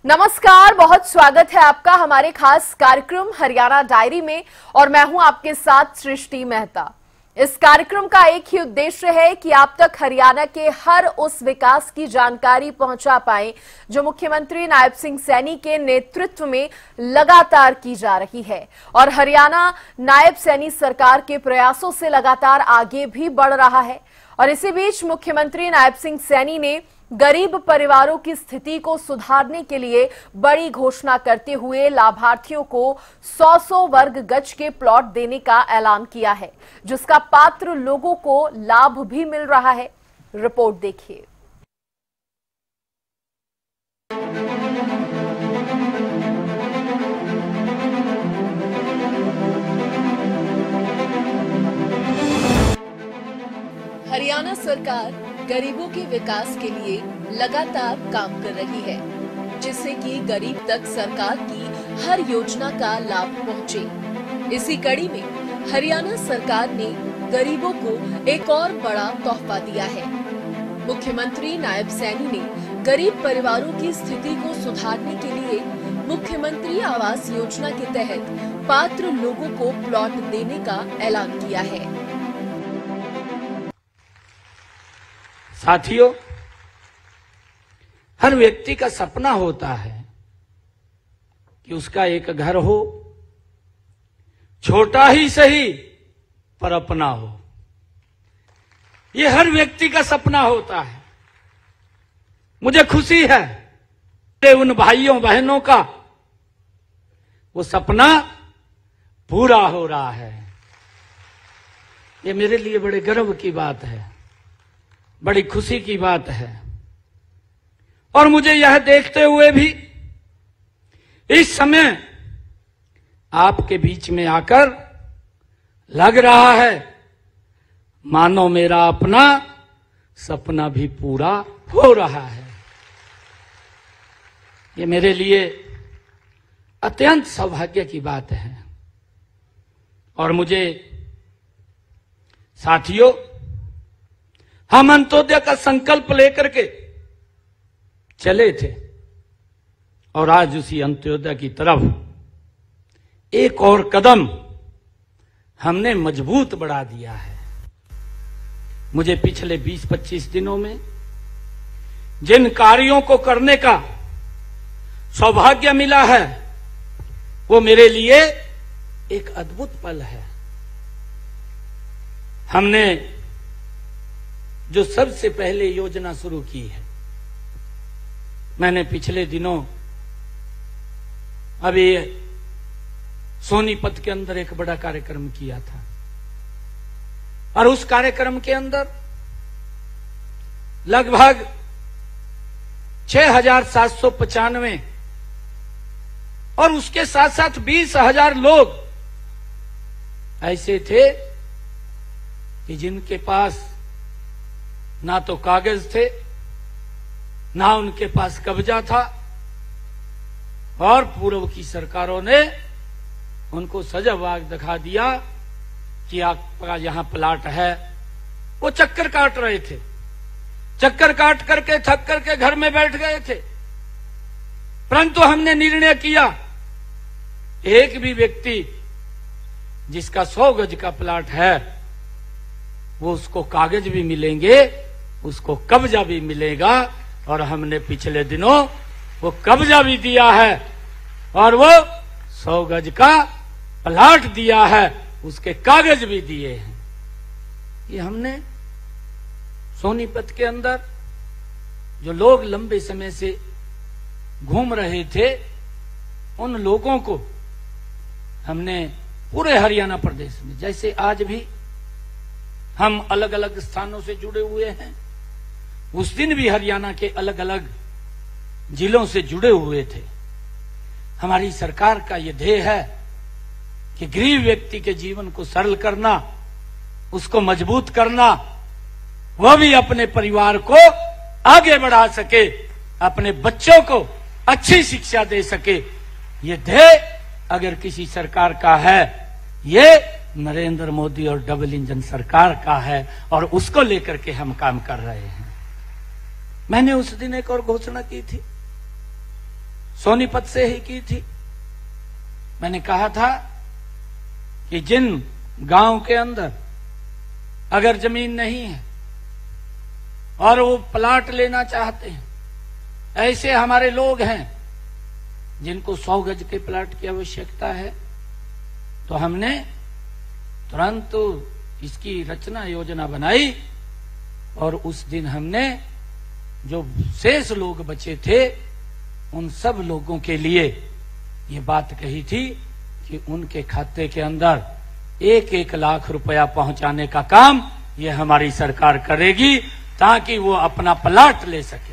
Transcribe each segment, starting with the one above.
नमस्कार, बहुत स्वागत है आपका हमारे खास कार्यक्रम हरियाणा डायरी में और मैं हूं आपके साथ सृष्टि मेहता। इस कार्यक्रम का एक ही उद्देश्य है कि आप तक हरियाणा के हर उस विकास की जानकारी पहुंचा पाएं जो मुख्यमंत्री नायब सिंह सैनी के नेतृत्व में लगातार की जा रही है और हरियाणा नायब सैनी सरकार के प्रयासों से लगातार आगे भी बढ़ रहा है। और इसी बीच मुख्यमंत्री नायब सिंह सैनी ने गरीब परिवारों की स्थिति को सुधारने के लिए बड़ी घोषणा करते हुए लाभार्थियों को 100 वर्ग गज के प्लॉट देने का ऐलान किया है, जिसका पात्र लोगों को लाभ भी मिल रहा है। रिपोर्ट देखिए। हरियाणा सरकार गरीबों के विकास के लिए लगातार काम कर रही है, जिससे कि गरीब तक सरकार की हर योजना का लाभ पहुंचे। इसी कड़ी में हरियाणा सरकार ने गरीबों को एक और बड़ा तोहफा दिया है। मुख्यमंत्री नायब सैनी ने गरीब परिवारों की स्थिति को सुधारने के लिए मुख्यमंत्री आवास योजना के तहत पात्र लोगों को प्लॉट देने का ऐलान किया है। साथियों, हर व्यक्ति का सपना होता है कि उसका एक घर हो, छोटा ही सही पर अपना हो। ये हर व्यक्ति का सपना होता है। मुझे खुशी है कि उन भाइयों बहनों का वो सपना पूरा हो रहा है। ये मेरे लिए बड़े गर्व की बात है, बड़ी खुशी की बात है। और मुझे यह देखते हुए भी इस समय आपके बीच में आकर लग रहा है मानो मेरा अपना सपना भी पूरा हो रहा है। ये मेरे लिए अत्यंत सौभाग्य की बात है। और मुझे साथियों, हम अंत्योदय का संकल्प लेकर के चले थे और आज उसी अंत्योदय की तरफ एक और कदम हमने मजबूत बढ़ा दिया है। मुझे पिछले 20-25 दिनों में जिन कार्यों को करने का सौभाग्य मिला है वो मेरे लिए एक अद्भुत पल है। हमने जो सबसे पहले योजना शुरू की है, मैंने पिछले दिनों अभी सोनीपत के अंदर एक बड़ा कार्यक्रम किया था और उस कार्यक्रम के अंदर लगभग 6,795 और उसके साथ साथ 20,000 लोग ऐसे थे कि जिनके पास ना तो कागज थे, ना उनके पास कब्जा था और पूर्व की सरकारों ने उनको सजावाग दिखा दिया कि आपका यहां प्लाट है। वो चक्कर काट रहे थे, चक्कर काट करके थक करके घर में बैठ गए थे। परंतु हमने निर्णय किया एक भी व्यक्ति जिसका 100 गज का प्लाट है वो उसको कागज भी मिलेंगे, उसको कब्जा भी मिलेगा। और हमने पिछले दिनों वो कब्जा भी दिया है और वो 100 गज का प्लाट दिया है, उसके कागज भी दिए हैं। ये हमने सोनीपत के अंदर जो लोग लंबे समय से घूम रहे थे उन लोगों को हमने पूरे हरियाणा प्रदेश में, जैसे आज भी हम अलग अलग स्थानों से जुड़े हुए हैं, उस दिन भी हरियाणा के अलग अलग जिलों से जुड़े हुए थे। हमारी सरकार का यह ध्येय है कि गरीब व्यक्ति के जीवन को सरल करना, उसको मजबूत करना, वह भी अपने परिवार को आगे बढ़ा सके, अपने बच्चों को अच्छी शिक्षा दे सके। ये ध्येय अगर किसी सरकार का है, ये नरेंद्र मोदी और डबल इंजन सरकार का है और उसको लेकर के हम काम कर रहे हैं। मैंने उस दिन एक और घोषणा की थी, सोनीपत से ही की थी। मैंने कहा था कि जिन गांव के अंदर अगर जमीन नहीं है और वो प्लाट लेना चाहते हैं, ऐसे हमारे लोग हैं जिनको 100 गज के प्लाट की आवश्यकता है, तो हमने तुरंत इसकी रचना योजना बनाई और उस दिन हमने जो शेष लोग बचे थे उन सब लोगों के लिए ये बात कही थी कि उनके खाते के अंदर 1-1 लाख रुपया पहुंचाने का काम ये हमारी सरकार करेगी ताकि वो अपना प्लाट ले सके।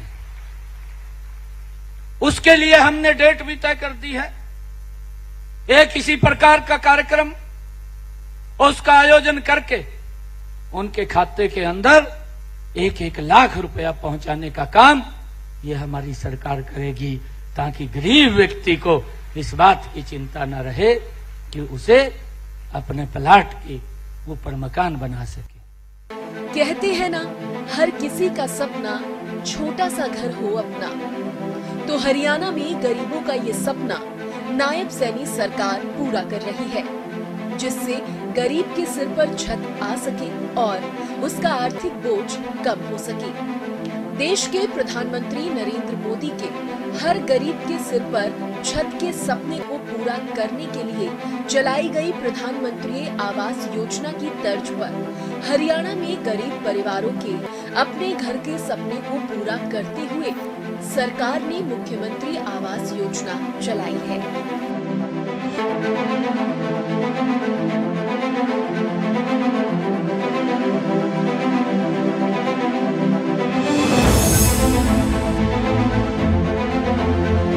उसके लिए हमने डेट भी तय कर दी है। एक किसी प्रकार का कार्यक्रम उसका आयोजन करके उनके खाते के अंदर 1-1 लाख रुपया पहुंचाने का काम यह हमारी सरकार करेगी ताकि गरीब व्यक्ति को इस बात की चिंता न रहे कि उसे अपने प्लाट के ऊपर मकान बना सके। कहते हैं ना, हर किसी का सपना छोटा सा घर हो अपना। तो हरियाणा में गरीबों का ये सपना नायब सैनी सरकार पूरा कर रही है, जिससे गरीब के सिर पर छत आ सके और उसका आर्थिक बोझ कम हो सके। देश के प्रधानमंत्री नरेंद्र मोदी के हर गरीब के सिर पर छत के सपने को पूरा करने के लिए चलाई गई प्रधानमंत्री आवास योजना की तर्ज पर हरियाणा में गरीब परिवारों के अपने घर के सपने को पूरा करते हुए सरकार ने मुख्यमंत्री आवास योजना चलाई है।